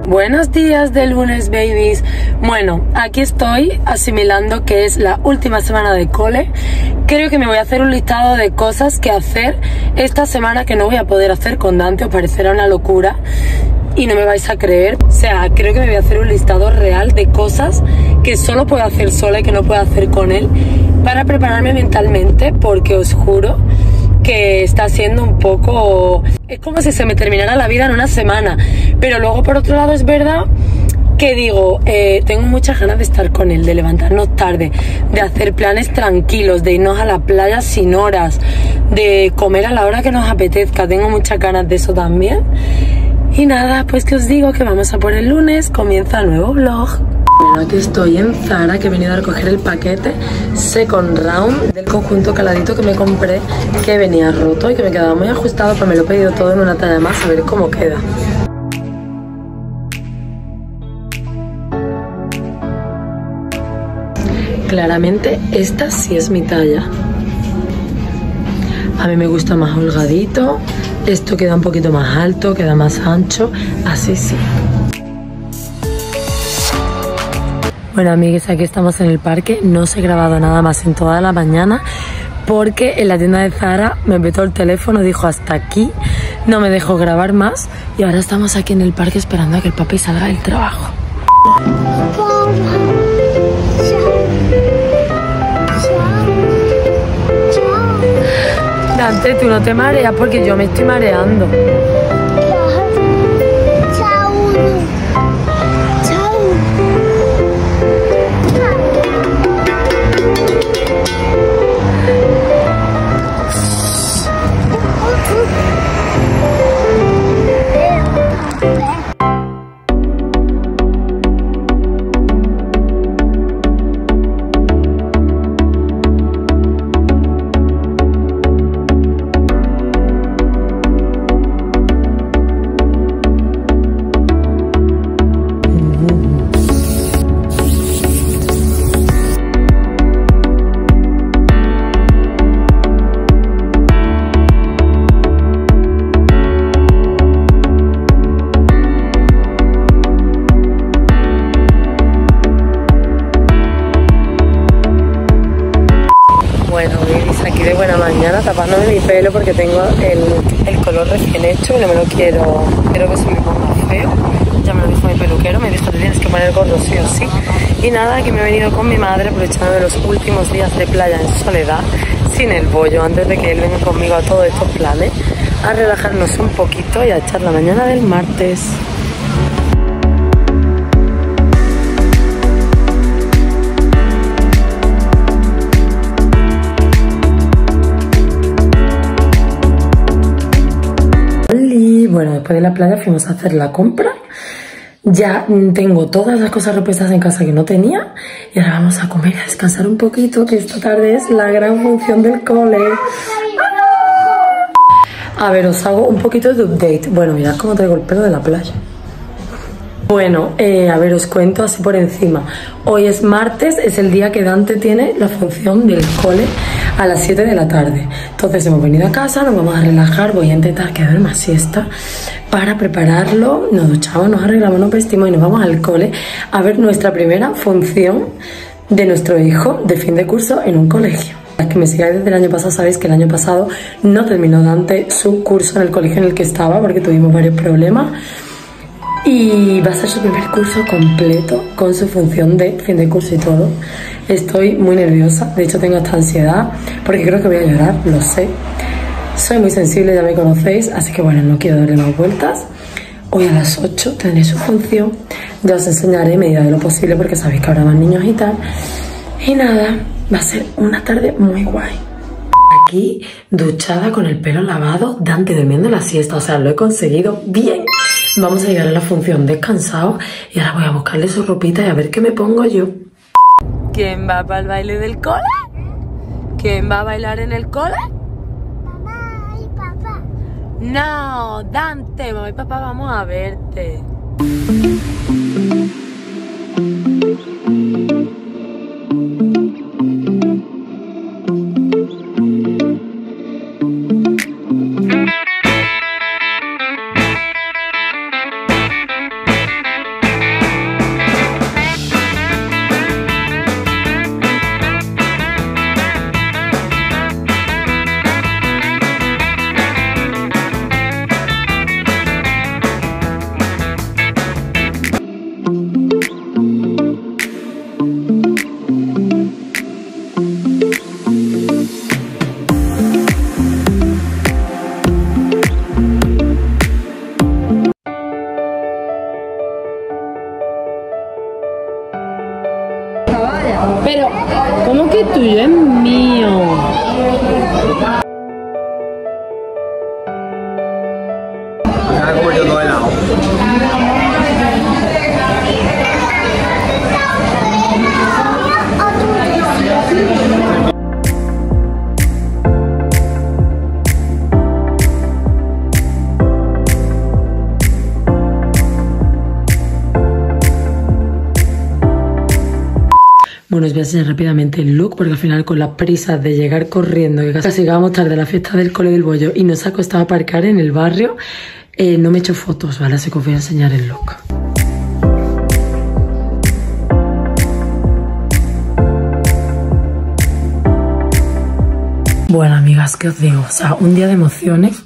Buenos días de lunes, babies. Bueno, aquí estoy asimilando que es la última semana de cole. Creo que me voy a hacer un listado de cosas que hacer esta semana que no voy a poder hacer con Dante. Os parecerá una locura y no me vais a creer. O sea, creo que me voy a hacer un listado real de cosas que solo puedo hacer sola y que no puedo hacer con él para prepararme mentalmente, porque os juro que está siendo un poco... Es como si se me terminara la vida en una semana. Pero luego, por otro lado, es verdad que digo, tengo muchas ganas de estar con él, de levantarnos tarde, de hacer planes tranquilos, de irnos a la playa sin horas, de comer a la hora que nos apetezca. Tengo muchas ganas de eso también. Y nada, pues que os digo que vamos a por el lunes, comienza el nuevo vlog. Bueno, aquí estoy en Zara, que he venido a recoger el paquete Second Round del conjunto caladito que me compré, que venía roto y que me quedaba muy ajustado, pero me lo he pedido todo en una talla más, a ver cómo queda. Claramente esta sí es mi talla. A mí me gusta más holgadito, esto queda un poquito más alto, queda más ancho, así sí. Bueno, amigues, aquí estamos en el parque. No os he grabado nada más en toda la mañana porque en la tienda de Zara me petó el teléfono, dijo hasta aquí, no me dejó grabar más y ahora estamos aquí en el parque esperando a que el papi salga del trabajo. Dante, tú no te mareas porque yo me estoy mareando. Aquí de buena mañana tapándome mi pelo porque tengo el color recién hecho y no me lo quiero que se me ponga feo. Ya me lo dijo mi peluquero, me dijo te tienes que poner gordo sí o sí. Y nada, aquí me he venido con mi madre aprovechando de los últimos días de playa en soledad, sin el bollo, antes de que él venga conmigo a todos estos planes, a relajarnos un poquito y a echar la mañana del martes. Bueno, después de la playa fuimos a hacer la compra. Ya tengo todas las cosas repuestas en casa que no tenía. Y ahora vamos a comer y a descansar un poquito, que esta tarde es la gran función del cole. A ver, os hago un poquito de update. Bueno, mirad cómo traigo el pelo de la playa. Bueno, a ver, os cuento así por encima. Hoy es martes, es el día que Dante tiene la función del cole a las 7 de la tarde. Entonces hemos venido a casa, nos vamos a relajar, voy a intentar que duerma siesta para prepararlo. Nos duchamos, nos arreglamos, nos vestimos y nos vamos al cole a ver nuestra primera función de nuestro hijo de fin de curso en un colegio. Las que me sigáis desde el año pasado sabéis que el año pasado no terminó Dante su curso en el colegio en el que estaba porque tuvimos varios problemas. Y va a ser su primer curso completo con su función de fin de curso y todo. Estoy muy nerviosa, de hecho tengo esta ansiedad porque creo que voy a llorar, lo sé. Soy muy sensible, ya me conocéis, así que bueno, no quiero darle más vueltas. Hoy a las 8 tendré su función, ya os enseñaré en medida de lo posible porque sabéis que habrá más niños y tal. Y nada, va a ser una tarde muy guay. Aquí, duchada con el pelo lavado, Dante durmiendo la siesta, o sea, lo he conseguido bien. Vamos a llegar a la función descansado y ahora voy a buscarle su ropita y a ver qué me pongo yo. ¿Quién va para el baile del cole? ¿Quién va a bailar en el cole? Mamá y papá. No, Dante, mamá y papá vamos a verte. ¿Cómo que tuyo es mío? Bueno, os voy a enseñar rápidamente el look porque al final con las prisas de llegar corriendo, que casi llegamos tarde a la fiesta del Cole del Bollo y nos ha costado aparcar en el barrio, no me he hecho fotos, ¿vale? Así que os voy a enseñar el look. Bueno, amigas, ¿qué os digo? O sea, un día de emociones,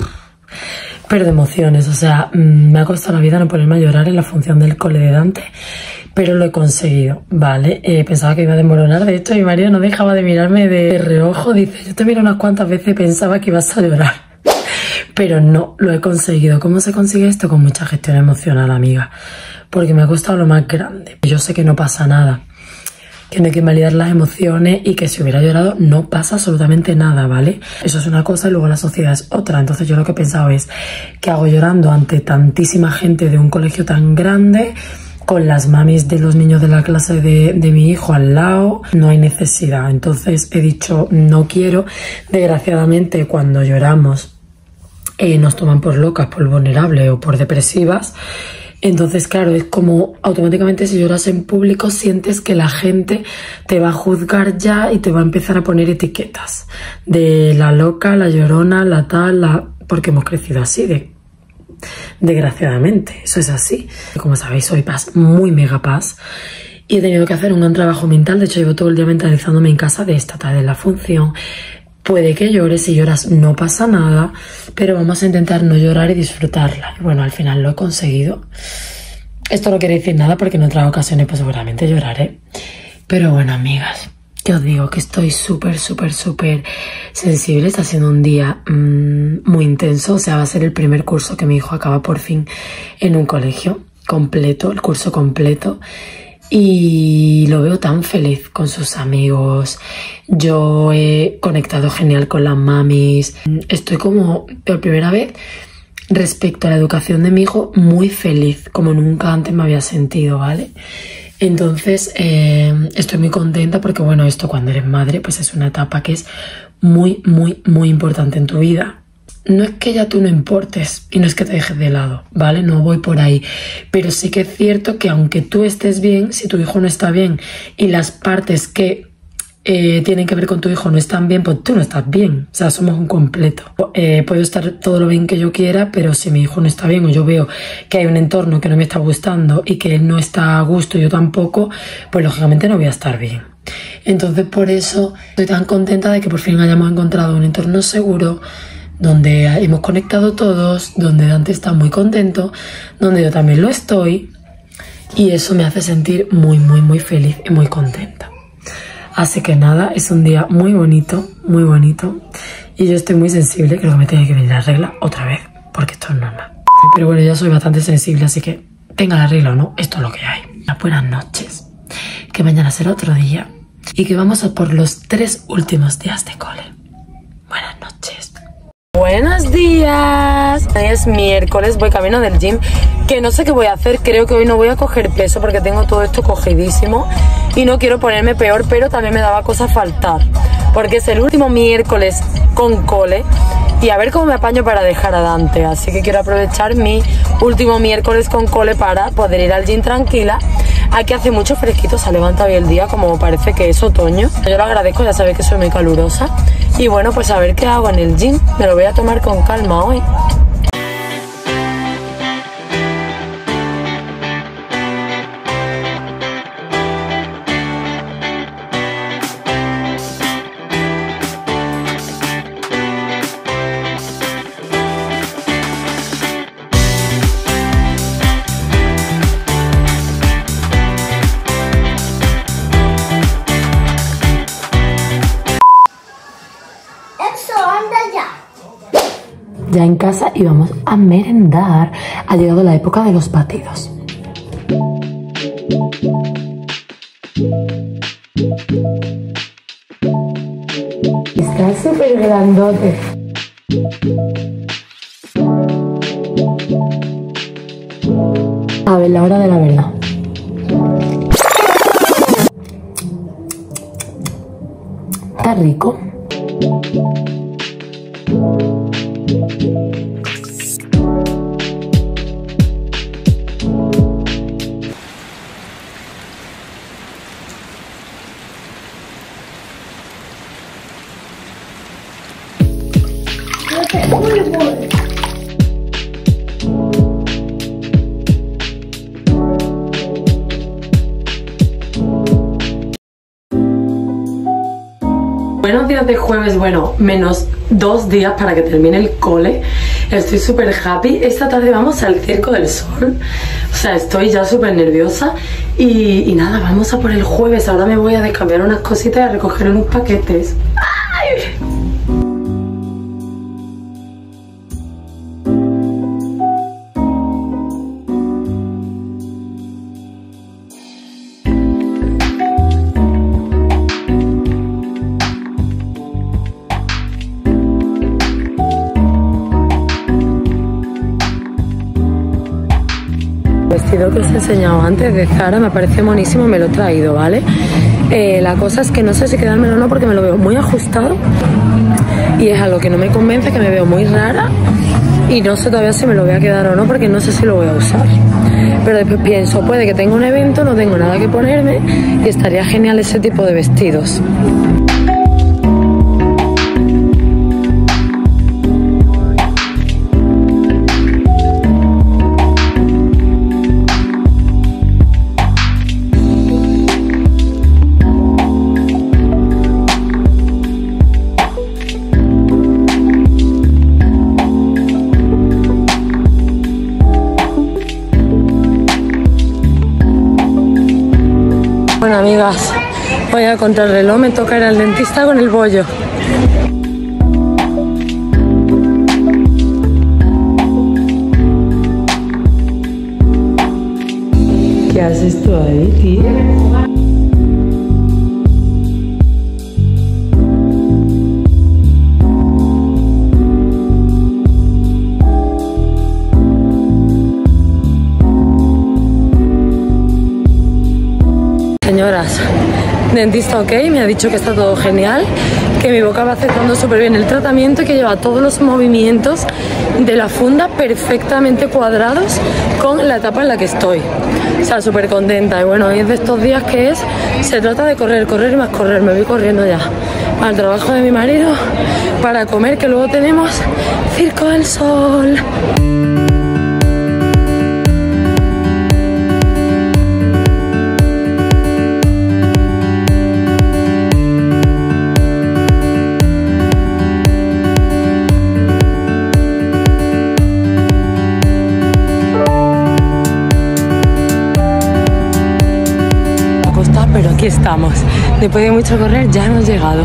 pero de emociones, o sea, me ha costado la vida no ponerme a llorar en la función del Cole de Dante. Pero lo he conseguido, ¿vale? Pensaba que iba a desmoronar. De hecho, mi marido no dejaba de mirarme de reojo. Dice, yo te miro unas cuantas veces y pensaba que ibas a llorar. Pero no, lo he conseguido. ¿Cómo se consigue esto? Con mucha gestión emocional, amiga. Porque me ha costado lo más grande. Yo sé que no pasa nada. Que no hay que invalidar las emociones y que si hubiera llorado no pasa absolutamente nada, ¿vale? Eso es una cosa y luego la sociedad es otra. Entonces yo lo que he pensado es, ¿qué hago llorando ante tantísima gente de un colegio tan grande? Con las mamis de los niños de la clase de mi hijo al lado, no hay necesidad. Entonces he dicho, no quiero. Desgraciadamente, cuando lloramos, nos toman por locas, por vulnerables o por depresivas. Entonces, claro, es como automáticamente si lloras en público sientes que la gente te va a juzgar ya y te va a empezar a poner etiquetas. De la loca, la llorona, la tal, la... Porque hemos crecido así, desgraciadamente, eso es así. Como sabéis, soy paz, muy mega paz. Y he tenido que hacer un gran trabajo mental. De hecho, llevo todo el día mentalizándome en casa de esta tarde la función. Puede que llores, si lloras no pasa nada, pero vamos a intentar no llorar y disfrutarla. Y bueno, al final lo he conseguido. Esto no quiere decir nada porque en otras ocasiones pues seguramente lloraré. Pero bueno, amigas, que os digo que estoy súper sensible. Está siendo un día muy intenso. O sea, va a ser el primer curso que mi hijo acaba por fin en un colegio completo, el curso completo. Y lo veo tan feliz con sus amigos. Yo he conectado genial con las mamis. Estoy como por primera vez respecto a la educación de mi hijo muy feliz, como nunca antes me había sentido, ¿vale? Entonces estoy muy contenta porque bueno, esto cuando eres madre pues es una etapa que es muy importante en tu vida. No es que ya tú no importes y no es que te dejes de lado, ¿vale? No voy por ahí. Pero sí que es cierto que aunque tú estés bien, si tu hijo no está bien y las partes que tienen que ver con tu hijo no están bien, pues tú no estás bien. O sea, somos un completo. Puedo estar todo lo bien que yo quiera, pero si mi hijo no está bien o yo veo que hay un entorno que no me está gustando y que él no está a gusto y yo tampoco, pues lógicamente no voy a estar bien. Entonces por eso estoy tan contenta de que por fin hayamos encontrado un entorno seguro, donde hemos conectado todos, donde Dante está muy contento, donde yo también lo estoy, y eso me hace sentir muy feliz y muy contenta. Así que nada, es un día muy bonito, y yo estoy muy sensible, creo que me tiene que venir la regla otra vez, porque esto es normal. Pero bueno, ya soy bastante sensible, así que tenga la regla o no, esto es lo que hay. Buenas noches, que mañana será otro día, y que vamos a por los 3 últimos días de cole. Buenas noches. Buenos días. Hoy es miércoles, voy camino del gym, que no sé qué voy a hacer. Creo que hoy no voy a coger peso porque tengo todo esto cogidísimo y no quiero ponerme peor, pero también me daba cosa faltar porque es el último miércoles con cole y a ver cómo me apaño para dejar a Dante. Así que quiero aprovechar mi último miércoles con cole para poder ir al gym tranquila. Aquí hace mucho fresquito, se levanta hoy el día, como parece que es otoño. Yo lo agradezco, ya sabéis que soy muy calurosa. Y bueno, pues a ver qué hago en el gym. Me lo voy a tomar con calma hoy. Ya en casa y vamos a merendar. Ha llegado la época de los batidos. grandote. A ver, la hora de la verdad. Está rico. Buenos días de jueves, bueno, menos 2 días para que termine el cole. Estoy súper happy. Esta tarde vamos al Circo del Sol. O sea, estoy ya súper nerviosa. Y nada, vamos a por el jueves. Ahora me voy a descambiar unas cositas y a recoger unos paquetes. ¡Ay! El vestido que os he enseñado antes de Zara me parece monísimo y me lo he traído, ¿vale? La cosa es que no sé si quedármelo o no porque me lo veo muy ajustado y es algo que no me convence, que me veo muy rara y no sé todavía si me lo voy a quedar o no porque no sé si lo voy a usar. Pero después pienso, puede que tenga un evento, no tengo nada que ponerme y estaría genial ese tipo de vestidos. Bueno, amigas, voy a contrarreloj, me toca ir al dentista con el bollo. ¿Qué haces tú ahí, tío? Señoras, dentista ok, me ha dicho que está todo genial, que mi boca va aceptando súper bien el tratamiento y que lleva todos los movimientos de la funda perfectamente cuadrados con la etapa en la que estoy. O sea, súper contenta. Y bueno, hoy es de estos días que se trata de correr, correr y más correr. Me voy corriendo ya al trabajo de mi marido para comer, que luego tenemos Circo del Sol. Pero aquí estamos, después de mucho correr ya hemos llegado.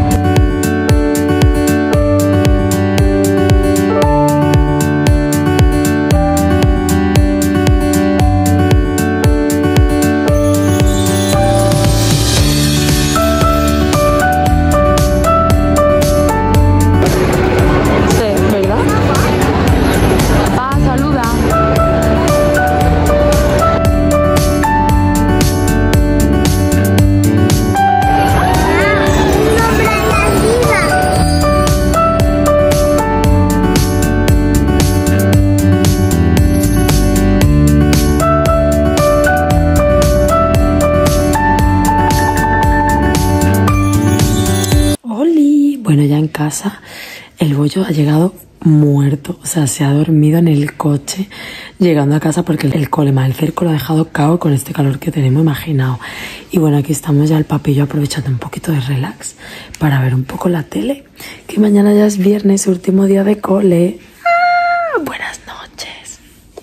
Bueno, ya en casa el bollo ha llegado muerto, o sea, se ha dormido en el coche llegando a casa porque el cole más el cerco lo ha dejado cao con este calor que tenemos, imaginado. Y bueno, aquí estamos ya el papillo aprovechando un poquito de relax para ver un poco la tele, que mañana ya es viernes, último día de cole. ¡Ah! Buenas noches.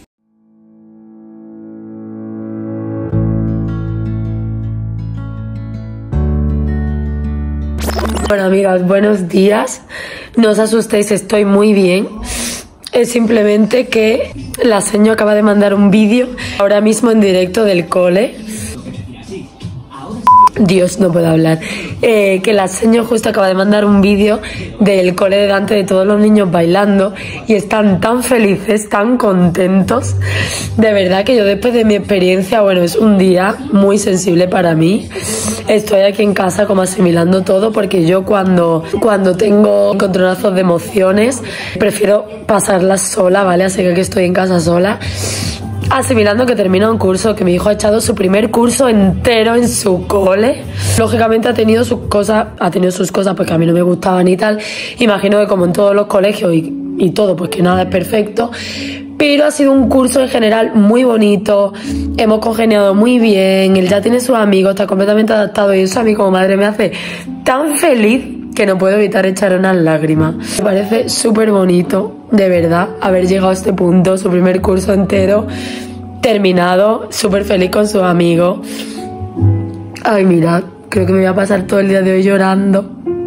Bueno, amigas, buenos días. No os asustéis, estoy muy bien. Es simplemente que la señora acaba de mandar un vídeo ahora mismo en directo del cole. Dios, no puedo hablar. Que la señora justo acaba de mandar un vídeo del cole de Dante de todos los niños bailando y están tan felices, tan contentos. De verdad que yo después de mi experiencia, bueno, es un día muy sensible para mí. Estoy aquí en casa como asimilando todo porque yo cuando tengo controlazos de emociones prefiero pasarlas sola, ¿vale? Así que aquí estoy en casa sola, asimilando que termina un curso, que mi hijo ha echado su primer curso entero en su cole. Lógicamente ha tenido sus cosas porque a mí no me gustaban y tal. Imagino que como en todos los colegios y todo, pues que nada es perfecto. Pero ha sido un curso en general muy bonito, hemos congeniado muy bien, él ya tiene sus amigos, está completamente adaptado y eso a mí como madre me hace tan feliz que no puedo evitar echar unas lágrimas. Me parece súper bonito, de verdad, haber llegado a este punto, su primer curso entero terminado, súper feliz con sus amigos. Ay, mirad, creo que me voy a pasar todo el día de hoy llorando.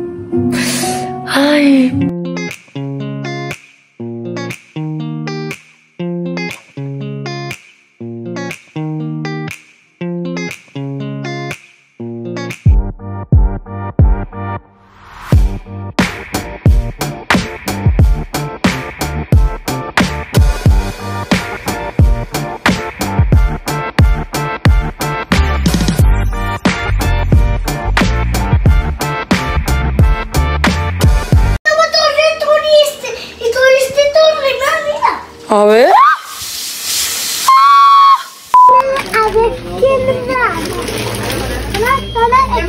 Ay... A ver. A ver, ¿quién va? Mamá,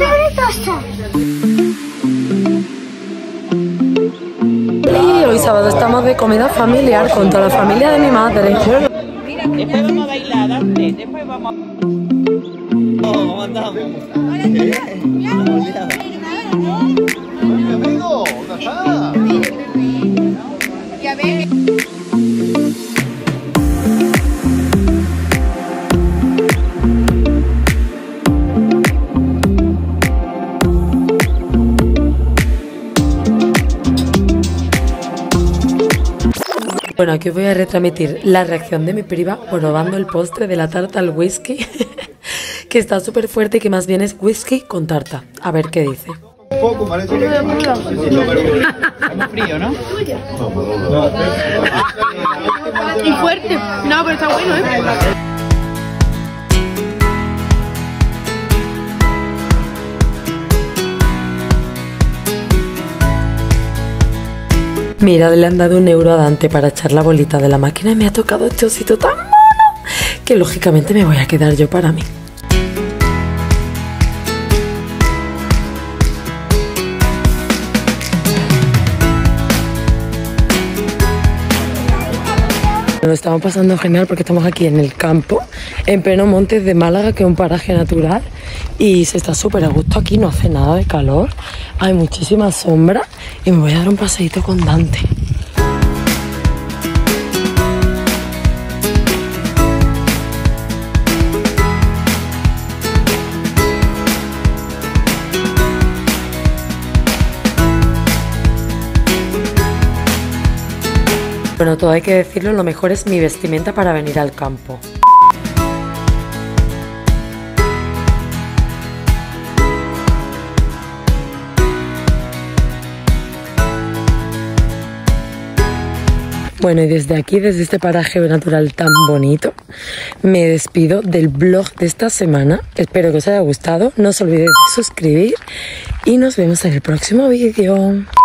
Y hoy sábado estamos de comida familiar con toda la familia de mi madre. Mira, después vamos a bailar, Dante. Después vamos a... ¿Cómo andamos? Amigo, ¿dónde está? Ya ves. Bueno, aquí os voy a retransmitir la reacción de mi prima probando el postre de la tarta al whisky, que está súper fuerte y que más bien es whisky con tarta. A ver qué dice. Poco, parece que... Es muy frío, ¿no? Y fuerte. No, pero está bueno, ¿eh? Mira, le han dado €1 a Dante para echar la bolita de la máquina y me ha tocado este osito tan mono que lógicamente me voy a quedar yo para mí. Lo estamos pasando genial porque estamos aquí en el campo, en pleno Montes de Málaga, que es un paraje natural, y se está súper a gusto aquí, no hace nada de calor, hay muchísima sombra y me voy a dar un paseíto con Dante. Bueno, todo hay que decirlo, lo mejor es mi vestimenta para venir al campo. Bueno, y desde aquí, desde este paraje natural tan bonito, me despido del vlog de esta semana. Espero que os haya gustado, no os olvidéis de suscribir y nos vemos en el próximo vídeo.